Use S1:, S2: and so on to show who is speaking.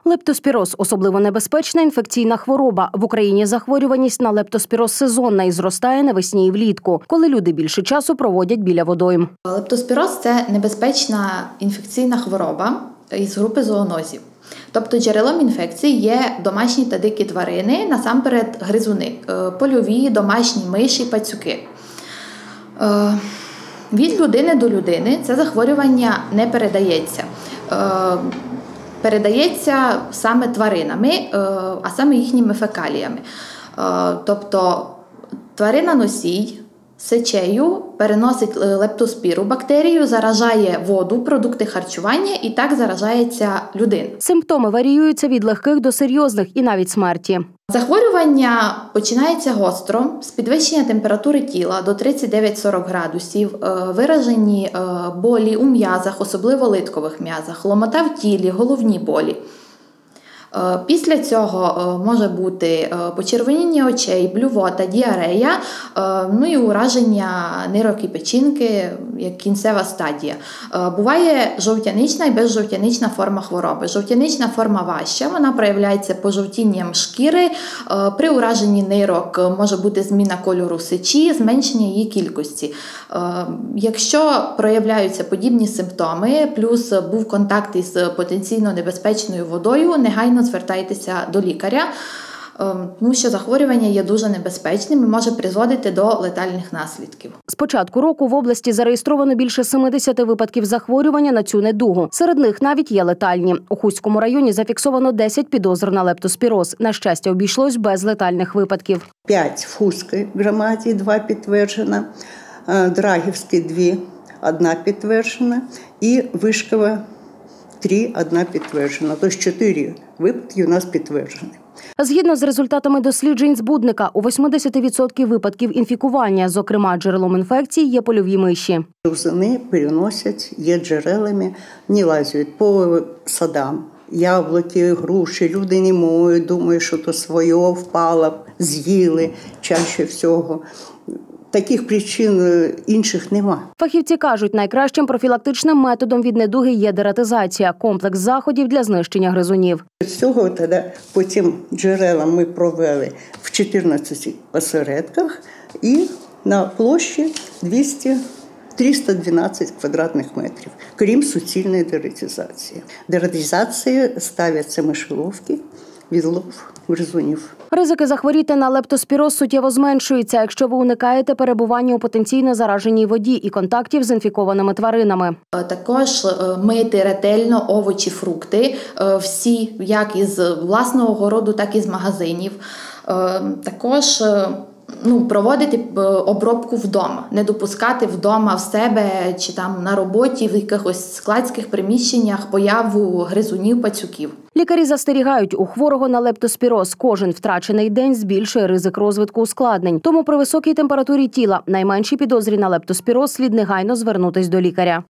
S1: Лептоспіроз – особливо небезпечна інфекційна хвороба. В Україні захворюваність на лептоспіроз сезонна і зростає навесні і влітку, коли люди більше часу проводять біля водойм.
S2: Лептоспіроз – це небезпечна інфекційна хвороба із групи зоонозів. Тобто джерелом інфекції є домашні та дикі тварини, насамперед гризуни, польові, домашні миші, пацюки. Від людини до людини це захворювання не передається. Передається саме тваринами, а саме їхніми фекаліями. Тобто тварина-носій сечею переносить лептоспіру бактерію, заражає воду, продукти харчування і так заражається людина.
S1: Симптоми варіюються від легких до серйозних і навіть смерті.
S2: Захворювання починається гостро, з підвищення температури тіла до 39-40 градусів, виражені болі у м'язах, особливо литкових м'язах, ломота в тілі, головні болі. Після цього може бути почервоніння очей, блювота, діарея, і ураження нирок і печінки, як кінцева стадія. Буває жовтянична і безжовтянична форма хвороби. Жовтянична форма важча, вона проявляється пожовтінням шкіри, при ураженні нирок може бути зміна кольору сечі, зменшення її кількості. Якщо проявляються подібні симптоми, плюс був контакт із потенційно небезпечною водою, негайно звертайтеся до лікаря, тому що захворювання є дуже небезпечним і може призводити до летальних наслідків.
S1: З початку року в області зареєстровано більше 70 випадків захворювання на цю недугу. Серед них навіть є летальні. У Хуському районі зафіксовано 10 підозр на лептоспіроз. На щастя, обійшлось без летальних випадків.
S3: 5 в Хуській громаді, 2 підтверджено, Драгівській 2, 1 підтверджена і Вишкова 3, 1 підтверджена. Тобто 4 випадки у нас підтверджені.
S1: Згідно з результатами досліджень Збудника, у 80% випадків інфікування, зокрема джерелом інфекції, є польові миші.
S3: Гризуни переносять, є джерелами, не лазять по садам. Яблуки, груші, люди не моють, думають, що то своє впало, з'їли чаще всього. Таких причин інших нема.
S1: Фахівці кажуть, найкращим профілактичним методом від недуги є дератизація – комплекс заходів для знищення гризунів.
S3: З цього тоді потім джерела ми провели в 14 осередках і на площі 312 квадратних метрів, крім суцільної дератизації. Дератизації ставляться мишоловки, відлов гризунів.
S1: Ризики захворіти на лептоспіроз суттєво зменшуються, якщо ви уникаєте перебування у потенційно зараженій воді і контактів з інфікованими тваринами.
S2: Також мити ретельно овочі, фрукти, всі, як із власного городу, так і з магазинів. Також проводити обробку вдома, не допускати вдома в себе чи там на роботі, в якихось складських приміщеннях появу гризунів, пацюків.
S1: Лікарі застерігають, у хворого на лептоспіроз кожен втрачений день збільшує ризик розвитку ускладнень. Тому при високій температурі тіла, найменшій підозрі на лептоспіроз слід негайно звернутись до лікаря.